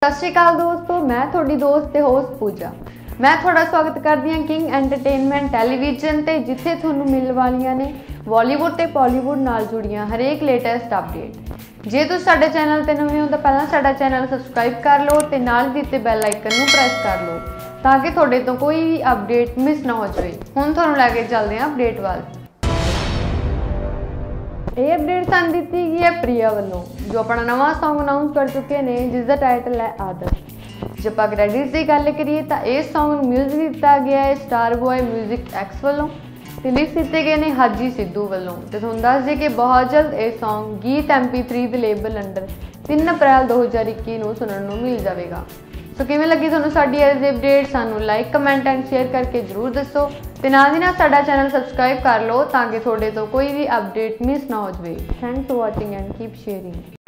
सत श्री अकाल दोस्तों, मैं थोड़ी दोस्त ते होस्ट पूजा। मैं थोड़ा स्वागत करती हाँ किंग एंटरटेनमेंट टैलीविजन ते, जिथे तुहानूं मिल वालियां ने बॉलीवुड ते बॉलीवुड नाल जुड़ियां हरेक लेटेस्ट अपडेट। जे तुसीं साडे चैनल ते नवे हो तो पहलां साडा चैनल सबसक्राइब कर लो ते नाल दित्ते बैल आइकन नूं प्रेस कर लो ताकि तुहाडे तो कोई भी अपडेट मिस ना हो जाए। हुण तुहानूं लैके चलदे हां अपडेट वाल। ये अपडेट सन दी गई है प्रिया वालों, जो अपना नवा सॉन्ग अनाउंस कर चुके हैं जिसका टाइटल है आदत। जब आप क्रेडिट्स की गल करिए तो इस सॉन्ग म्यूजिक दिता गया है स्टार बॉय म्यूजिक एक्स वालों, लिरिक्स दिते गए हैं हाजी सिद्धू वालों। तो तुहानूं दस दें कि बहुत जल्द यह सॉन्ग गीत MP3 के लेबल अंडर 3 अप्रैल 2021 को सुनने को मिल जाएगा। सो किवें लगी तुहानूं साडी अज दी अपडेट? सानूं लाइक कमेंट एंड शेयर करके जरूर दसो ते नाल दी नाल साडा चैनल सबसक्राइब कर लो ताकि तुहाडे तो कोई भी अपडेट मिस ना हो जाए। Thanks for watching and keep sharing.